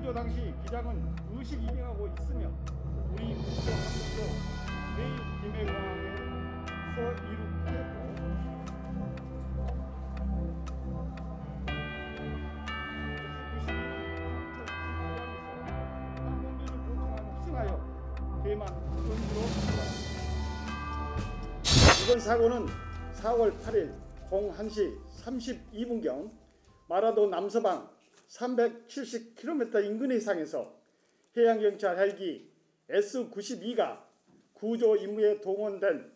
구조 당시 기장은 의식 이행하고 있으며 우리 국조 함정도 내일 김해공항에서 이륙했고 항공기를 보충하고 흡승하여 대만 근으로 이번 사고는 4월 8일 01시 32분경 마라도 남서방 370km 인근 해상에서 해양경찰 헬기 S-92가 구조 임무에 동원된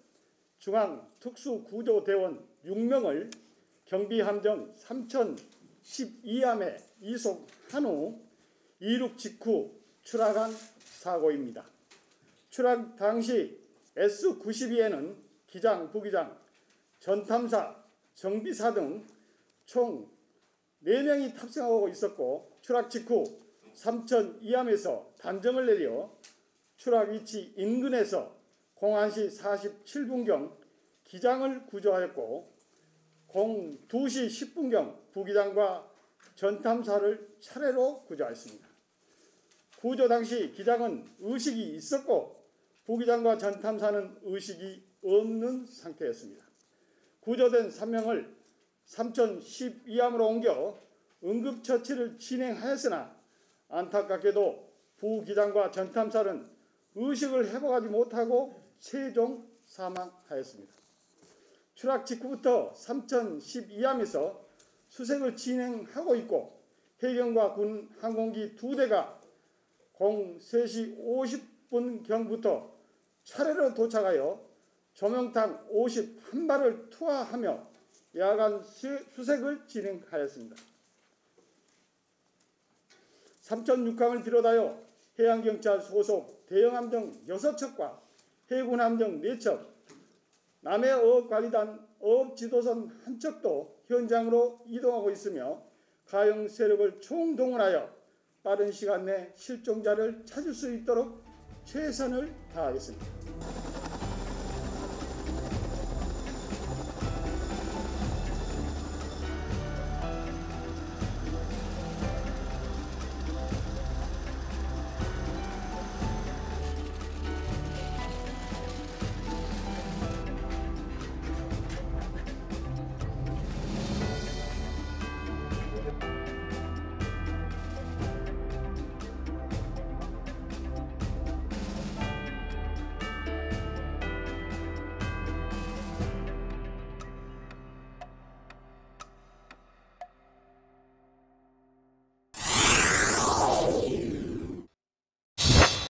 중앙특수구조대원 6명을 경비함정 3012함에 이송한 후 이륙 직후 추락한 사고입니다. 추락 당시 S-92에는 기장, 부기장, 전탐사, 정비사 등 총 4명이 탑승하고 있었고 추락 직후 3002함에서 단정을 내려 추락 위치 인근에서 01시 47분경 기장을 구조하였고 02시 10분경 부기장과 전탐사를 차례로 구조하였습니다. 구조 당시 기장은 의식이 있었고 부기장과 전탐사는 의식이 없는 상태였습니다. 구조된 3명을 3012함으로 옮겨 응급처치를 진행하였으나 안타깝게도 부기장과 전탐사는 의식을 회복하지 못하고 최종 사망하였습니다. 추락 직후부터 3012함에서 수색을 진행하고 있고 해경과 군 항공기 2대가 03시 50분경부터 차례로 도착하여 조명탄 51발을 투하하며 야간 수색을 진행하였습니다. 3,6항을 비롯하여 해양경찰 소속 대형함정 6척과 해군함정 4척, 남해어업관리단 어업지도선 1척도 현장으로 이동하고 있으며 가용 세력을 총동원하여 빠른 시간 내 실종자를 찾을 수 있도록 최선을 다하겠습니다.